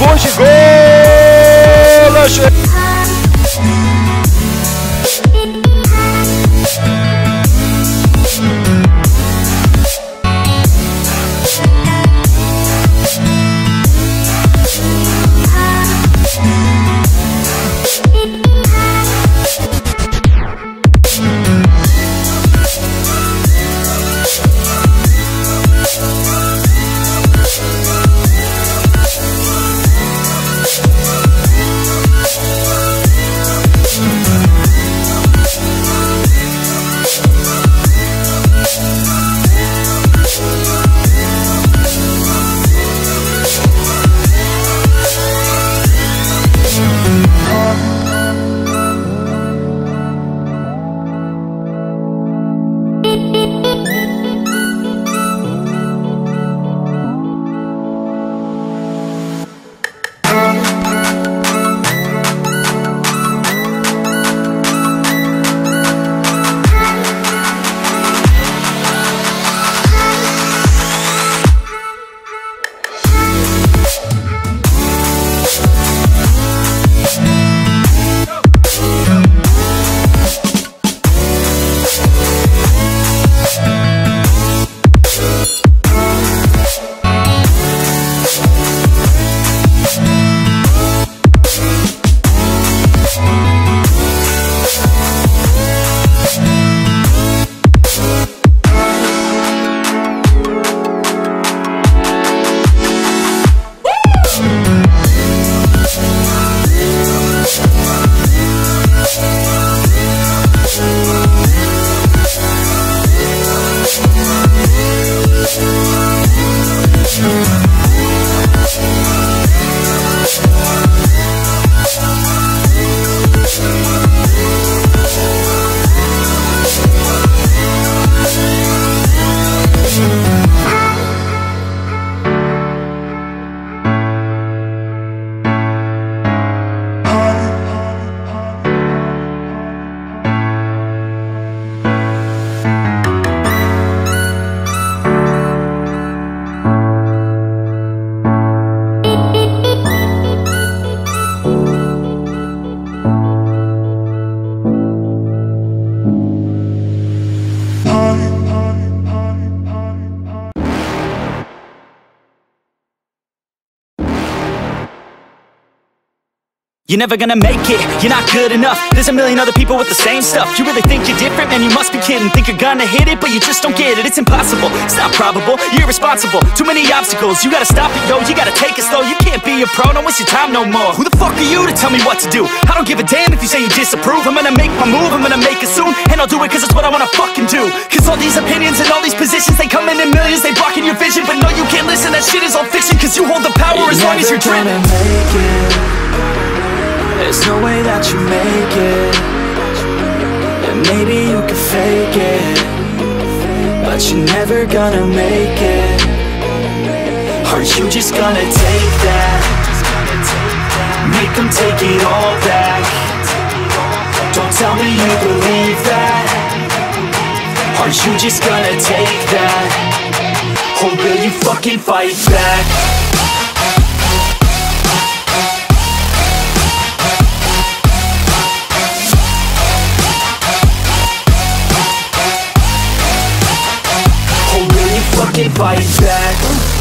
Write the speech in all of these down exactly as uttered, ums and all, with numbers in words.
Głosi gola się. You're never gonna make it, you're not good enough. There's a million other people with the same stuff. You really think you're different? Man, you must be kidding. Think you're gonna hit it, but you just don't get it. It's impossible, it's not probable, you're irresponsible. Too many obstacles, you gotta stop it, yo. You gotta take it slow, you can't be a pro. Don't waste your time no more. Who the fuck are you to tell me what to do? I don't give a damn if you say you disapprove. I'm gonna make my move, I'm gonna make it soon. And I'll do it cause it's what I wanna fucking do. Cause all these opinions and all these positions, they come in in millions, they blocking your vision. But no, you can't listen, that shit is all fiction. Cause you hold the power you're as long as you're driven. Make it. There's no way that you make it. And maybe you can fake it, but you're never gonna make it. Are you just gonna take that? Make them take it all back. Don't tell me you believe that. Are you just gonna take that? Or will you fucking fight back? Fucking fight back.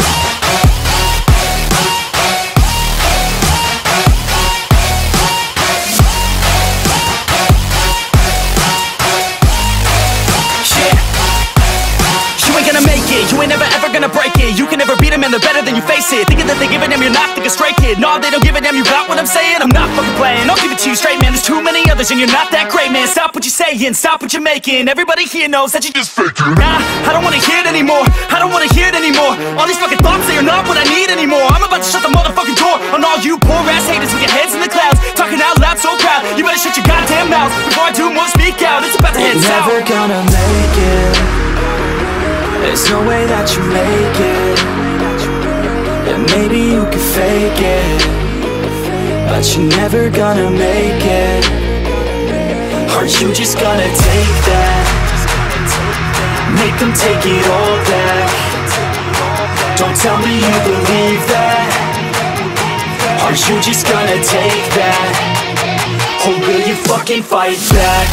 You ain't never ever gonna break it. You can never beat them and they're better than you face it. Thinking that they give a damn, you're not thinking straight, kid. No, they don't give a damn, you got what I'm saying? I'm not fucking playing, I'll give it to you straight, man. There's too many others and you're not that great, man. Stop what you're saying, stop what you're making. Everybody here knows that you just faking. Nah, I don't wanna hear it anymore, I don't wanna hear it anymore. All these fucking thoughts, they are not what I need anymore. I'm about to shut the motherfucking door on all you poor ass haters with your heads in the clouds, talking out loud so proud. You better shut your goddamn mouth before I do more speak out. It's about to head south. You're never gonna make it. There's no way that you make it. And maybe you can fake it, but you're never gonna make it. Are you just gonna take that? Make them take it all back. Don't tell me you believe that. Are you just gonna take that? Or will you fucking fight back?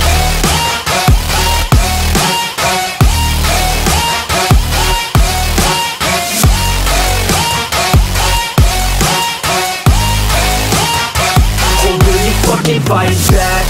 Or will you fucking fight back?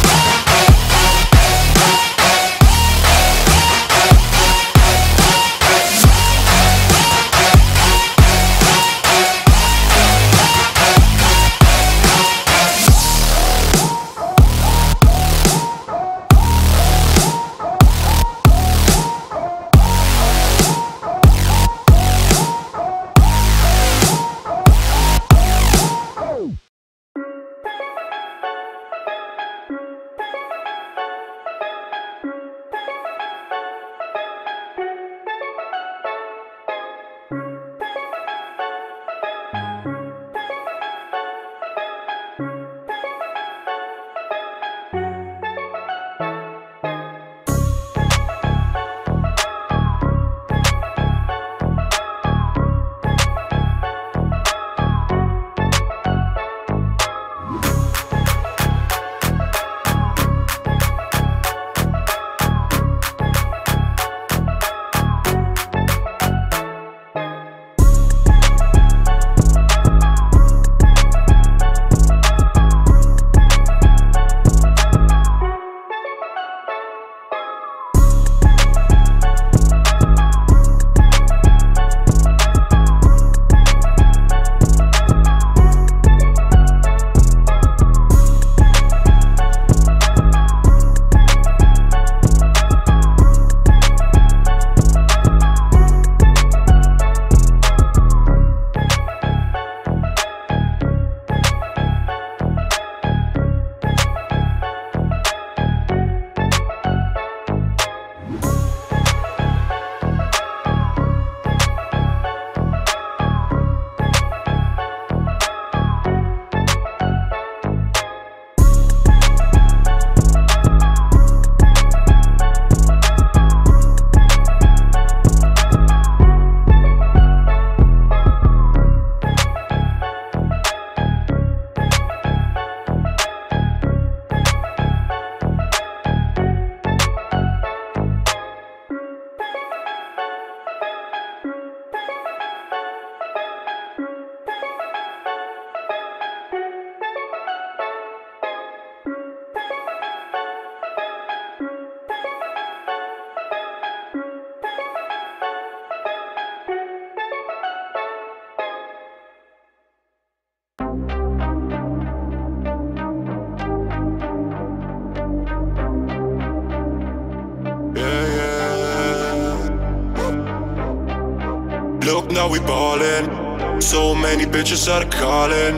Look, now we ballin'. So many bitches are calling.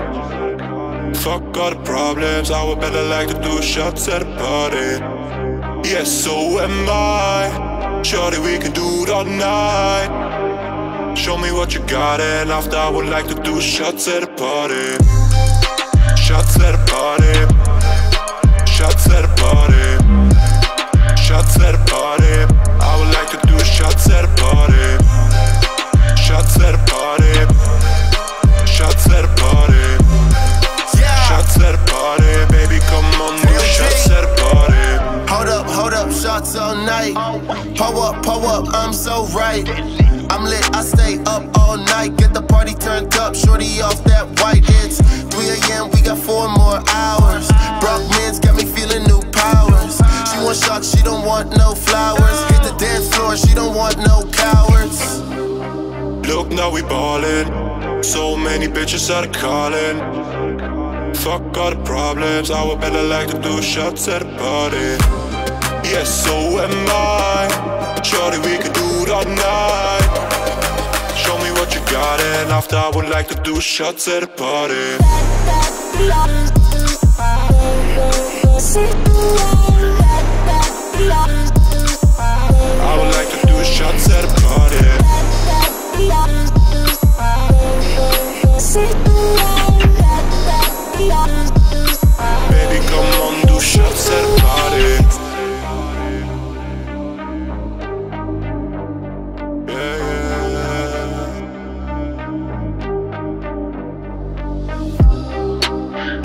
Fuck all the problems, I would better like to do shots at a party. Yes, so am I. Shorty, we can do it all night. Show me what you got, and after I would like to do shots at a party. Shots at a party. Shots at a party. Shots at a party. I would like to do shots at a party. Shots at a party. Shots at a party. Shots at a party. Baby, come on, do shots at a party. Hold up, hold up, shots all night. Pull up, pull up, I'm so right. I'm lit, I stay up all night. Get the party turned up, shorty off that white. It's three A M, we got four more hours. Brock men's got me feeling new powers. She want shots, she don't want no flowers. Hit the dance floor, she don't want no cowards. Look, now we ballin'. So many bitches are calling. Fuck all the problems, I would better like to do shots at a party. Yes, so am I. Shorty, we can do it all night. Show me what you got, and after I would like to do shots at a party. I would like to do shots at a party. Baby, come on, do shots at a party. Yeah, yeah.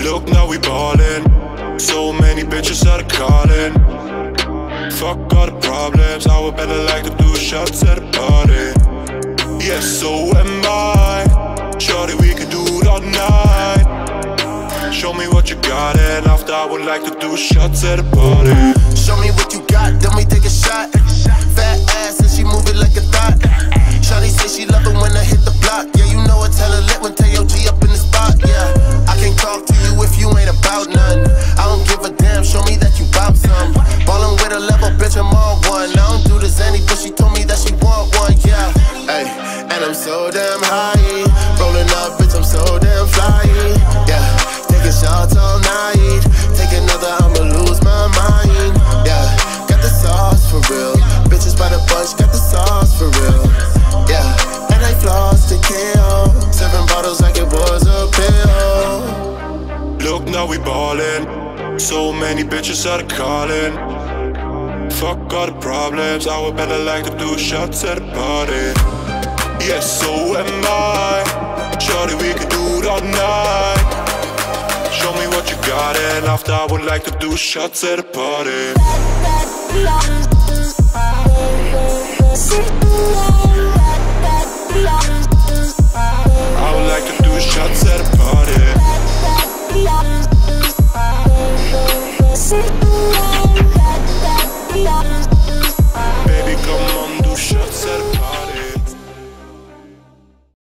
Look, now we ballin'. So many bitches out of calling. Fuck all the problems, I would better like to do shots at a party. Yes, so am I. Shorty, we can do it all night. Show me what you got, and after I would like to do shots at a party. Show me what you got, then we take a shot. Fat ass and she move it like a thought. Shawty say she love it when I hit the block. Yeah, you know I tell her lit when T O G up in the spot. Yeah, I can't talk to you if you ain't about none. I don't give a damn, show me that you bout some. Ballin' with a level, bitch, I'm all one. I don't do this any, but she told me that she want one. Yeah, hey, and I'm so damn high. Rollin' up, bitch, I'm so damn fly. Yeah, taking shots all night. Take another, I'ma lose my mind. Yeah, got the sauce for real. Bitches by the bunch, got the sauce for real. Yeah, and I floss to kill. Seven bottles like it was a pill. Look, now we ballin'. So many bitches out of calling. Fuck all the problems, I would better like to do shots at a party. Yes, so am I. Shorty, we can do it all night. Show me what you got, and after I would like to do shots at a party.